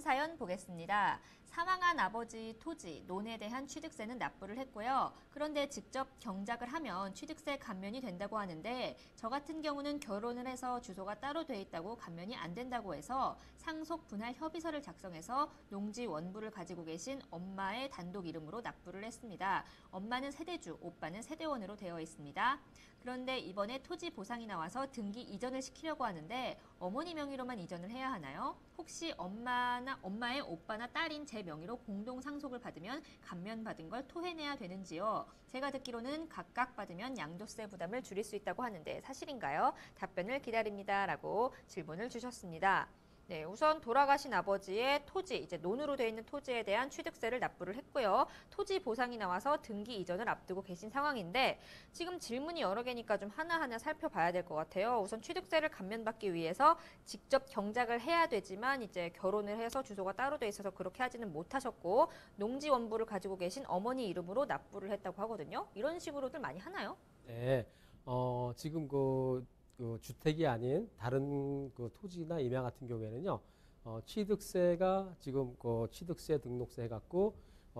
사연 보겠습니다. 사망한 아버지 토지, 논에 대한 취득세는 납부를 했고요. 그런데 직접 경작을 하면 취득세 감면이 된다고 하는데 저 같은 경우는 결혼을 해서 주소가 따로 돼 있다고 감면이 안 된다고 해서 상속 분할 협의서를 작성해서 농지 원부를 가지고 계신 엄마의 단독 이름으로 납부를 했습니다. 엄마는 세대주, 오빠는 세대원으로 되어 있습니다. 그런데 이번에 토지 보상이 나와서 등기 이전을 시키려고 하는데 어머니 명의로만 이전을 해야 하나요? 혹시 엄마의 오빠나 딸인 제 명의로 공동 상속을 받으면 감면받은 걸 토해내야 되는지요? 제가 듣기로는 각각 받으면 양도세 부담을 줄일 수 있다고 하는데 사실인가요? 답변을 기다립니다. 라고 질문을 주셨습니다. 네, 우선 돌아가신 아버지의 토지, 이제 논으로 되어 있는 토지에 대한 취득세를 납부를 했고요. 토지 보상이 나와서 등기 이전을 앞두고 계신 상황인데 지금 질문이 여러 개니까 좀 하나하나 살펴봐야 될 것 같아요. 우선 취득세를 감면받기 위해서 직접 경작을 해야 되지만 이제 결혼을 해서 주소가 따로 돼 있어서 그렇게 하지는 못하셨고 농지 원부를 가지고 계신 어머니 이름으로 납부를 했다고 하거든요. 이런 식으로들 많이 하나요? 네, 지금 그 주택이 아닌 다른 그 토지나 임야 같은 경우에는요, 취득세가 지금 그 취득세 등록세 해갖고,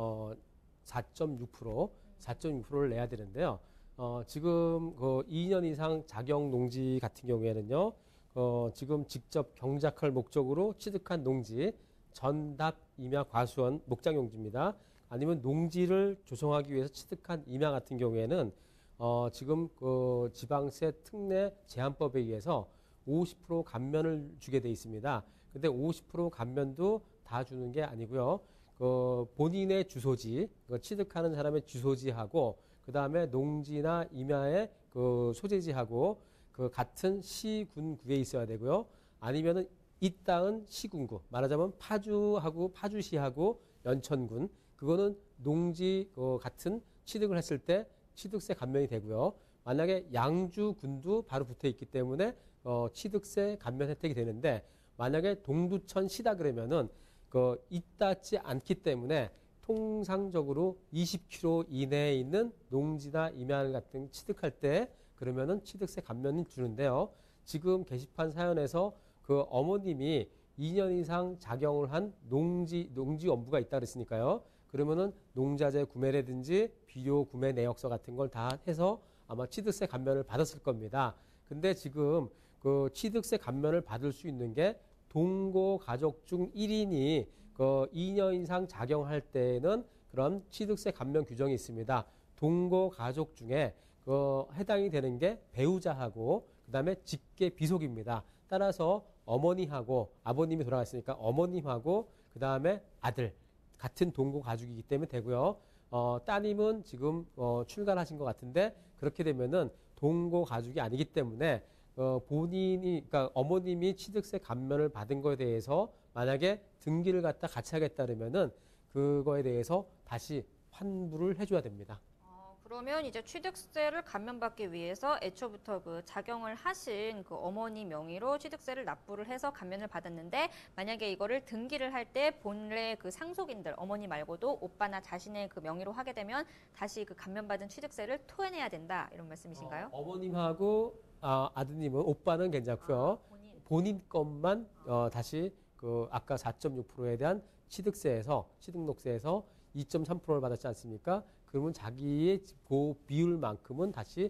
4.6%를 내야 되는데요. 지금 그 2년 이상 작용 농지 같은 경우에는요, 지금 직접 경작할 목적으로 취득한 농지, 전답 임야 과수원 목장 용지입니다. 아니면 농지를 조성하기 위해서 취득한 임야 같은 경우에는 지금 그 지방세 특례 제한법에 의해서 50% 감면을 주게 돼 있습니다. 근데 50% 감면도 다 주는 게 아니고요. 그 본인의 주소지, 그 취득하는 사람의 주소지하고 그 다음에 농지나 임야의 그 소재지하고 그 같은 시군구에 있어야 되고요. 아니면은 이 땅은 시군구, 말하자면 파주시하고 연천군, 그거는 농지 같은 취득을 했을 때 취득세 감면이 되고요. 만약에 양주군도 바로 붙어 있기 때문에 취득세 감면 혜택이 되는데 만약에 동두천 시다 그러면은 있다지 않기 때문에 통상적으로 20km 이내에 있는 농지나 임야 같은 취득할 때 그러면은 취득세 감면을 주는데요. 지금 게시판 사연에서 그 어머님이 2년 이상 작용을 한 농지 원부가 있다 그랬으니까요. 그러면은 농자재 구매라든지 비료 구매 내역서 같은 걸 다 해서 아마 취득세 감면을 받았을 겁니다. 근데 지금 그 취득세 감면을 받을 수 있는 게 동거 가족 중 1인이 그 2년 이상 작용할 때에는 그런 취득세 감면 규정이 있습니다. 동거 가족 중에 그 해당이 되는 게 배우자하고 그다음에 직계 비속입니다. 따라서 어머니하고 아버님이 돌아갔으니까 어머님하고 그다음에 아들 같은 동거 가족이기 때문에 되고요. 따님은 지금 출가하신 것 같은데 그렇게 되면은 동거 가족이 아니기 때문에 그러니까 어머님이 취득세 감면을 받은 거에 대해서 만약에 등기를 갖다 같이 하겠다 그러면은 그거에 대해서 다시 환불을 해줘야 됩니다. 그러면 이제 취득세를 감면받기 위해서 애초부터 그 작용을 하신 그 어머니 명의로 취득세를 납부를 해서 감면을 받았는데 만약에 이거를 등기를 할 때 본래 그 상속인들 어머니 말고도 오빠나 자신의 그 명의로 하게 되면 다시 그 감면받은 취득세를 토해내야 된다 이런 말씀이신가요? 어머님하고 아드님은 오빠는 괜찮고요. 본인 것만 다시 그 아까 4.6%에 대한 취득세에서 2.3%를 받았지 않습니까? 그러면 자기의 그 비율만큼은 다시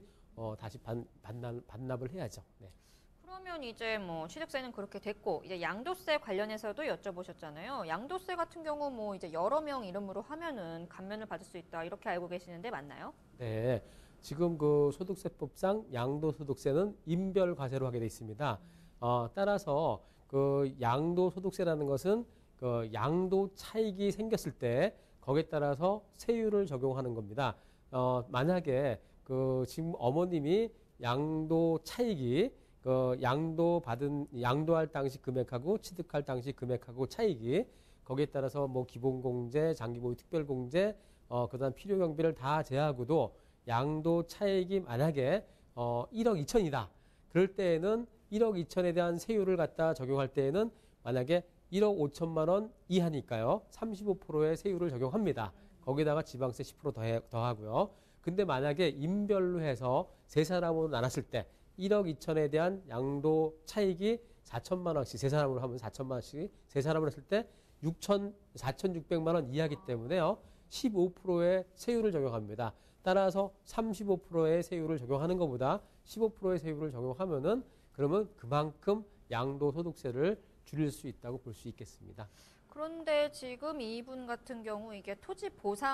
반납을 해야죠. 네. 그러면 이제 뭐 취득세는 그렇게 됐고 이제 양도세 관련해서도 여쭤보셨잖아요. 양도세 같은 경우 뭐 이제 여러 명 이름으로 하면은 감면을 받을 수 있다 이렇게 알고 계시는데 맞나요? 네. 지금 그 소득세법상 양도소득세는 인별과세로 하게 돼 있습니다. 따라서 그 양도소득세라는 것은 그 양도 차익이 생겼을 때 거기에 따라서 세율을 적용하는 겁니다. 만약에 그 지금 어머님이 양도 차익이 그 양도할 당시 금액하고 취득할 당시 금액하고 차익이 거기에 따라서 뭐 기본공제, 장기보유 특별공제, 그다음 필요경비를 다 제하고도 양도 차익이 만약에 1억 2천이다. 그럴 때에는 1억 2천에 대한 세율을 갖다 적용할 때에는 만약에 1억 5천만 원 이하니까요. 35%의 세율을 적용합니다. 거기다가 지방세 10% 더하고요. 근데 만약에 인별로 해서 세 사람으로 나눴을 때 1억 2천에 대한 양도 차익이 4천만 원씩 세 사람으로 하면 4천만 원씩 세 사람으로 했을 때 4,600만 원 이하기 때문에요. 15%의 세율을 적용합니다. 따라서 35%의 세율을 적용하는 것보다 15%의 세율을 적용하면은 그러면 그만큼 양도소득세를 줄일 수 있다고 볼 수 있겠습니다. 그런데 지금 이분 같은 경우 이게 토지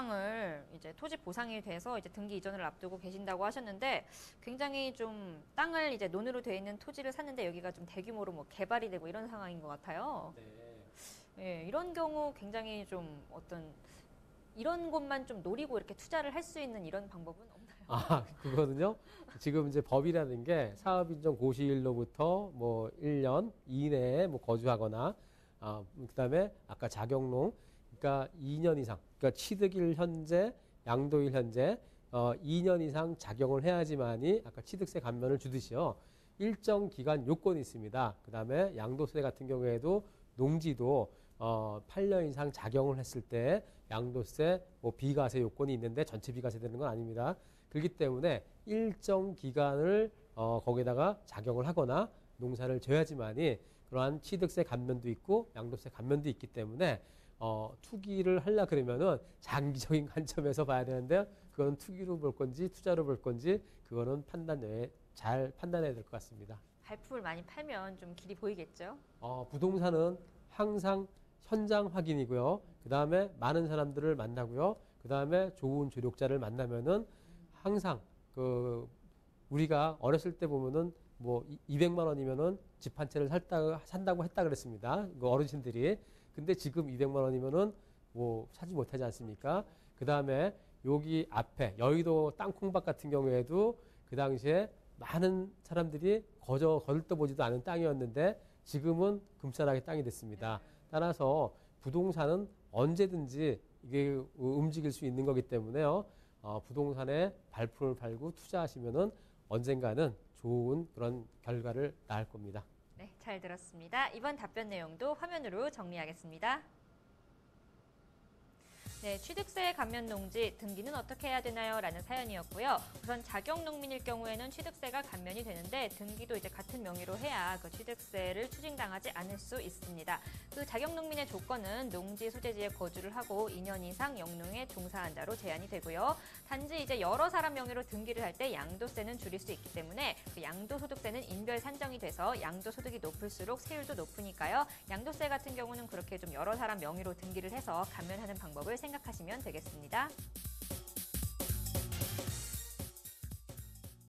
보상이 돼서 이제 등기 이전을 앞두고 계신다고 하셨는데 굉장히 좀 땅을 이제 논으로 되어 있는 토지를 샀는데 여기가 좀 대규모로 뭐 개발이 되고 이런 상황인 것 같아요. 예, 이런 경우 굉장히 좀 이런 곳만 좀 노리고 이렇게 투자를 할 수 있는 이런 방법은 없나요? 그거는요. 지금 이제 법이라는 게 사업 인정 고시일로부터 뭐 1년 이내에 뭐 거주하거나 그다음에 아까 자격농 그러니까 2년 이상 그러니까 취득일 현재 양도일 현재 2년 이상 작용을 해야지만이 아까 취득세 감면을 주듯이요. 일정 기간 요건이 있습니다. 그다음에 양도세 같은 경우에도 농지도 8년 이상 작용을 했을 때 양도세 뭐 비과세 요건이 있는데 전체 비과세 되는 건 아닙니다. 그렇기 때문에 일정 기간을 거기다가 작용을 하거나 농사를 져야지만이 그러한 취득세 감면도 있고 양도세 감면도 있기 때문에 투기를 하려 그러면은 장기적인 관점에서 봐야 되는데 그거는 투기로 볼 건지 투자로 볼 건지 그거는 잘 판단해야 될 것 같습니다. 발품을 많이 팔면 좀 길이 보이겠죠? 부동산은 항상 현장 확인이고요. 그 다음에 많은 사람들을 만나고요. 그 다음에 좋은 조력자를 만나면은 항상 우리가 어렸을 때 보면은 뭐 200만 원이면은 집 한 채를 산다고 했다 그랬습니다. 그 어르신들이. 근데 지금 200만 원이면은 뭐 사지 못하지 않습니까? 그 다음에 여기 앞에 여의도 땅콩밭 같은 경우에도 그 당시에 많은 사람들이 거들떠보지도 않은 땅이었는데 지금은 금싸라기 땅이 됐습니다. 따라서 부동산은 언제든지 이게 움직일 수 있는 거기 때문에요. 부동산에 발품을 팔고 투자하시면은 언젠가는 좋은 그런 결과를 낳을 겁니다. 네, 잘 들었습니다. 이번 답변 내용도 화면으로 정리하겠습니다. 네, 취득세 감면 농지 등기는 어떻게 해야 되나요? 라는 사연이었고요. 우선 자격농민일 경우에는 취득세가 감면이 되는데 등기도 이제 같은 명의로 해야 그 취득세를 추징당하지 않을 수 있습니다. 그 자격농민의 조건은 농지 소재지에 거주를 하고 2년 이상 영농에 종사한 자로 제한이 되고요. 단지 이제 여러 사람 명의로 등기를 할 때 양도세는 줄일 수 있기 때문에 그 양도소득세는 인별 산정이 돼서 양도소득이 높을수록 세율도 높으니까요. 양도세 같은 경우는 그렇게 좀 여러 사람 명의로 등기를 해서 감면하는 방법을 생각하시면 되겠습니다.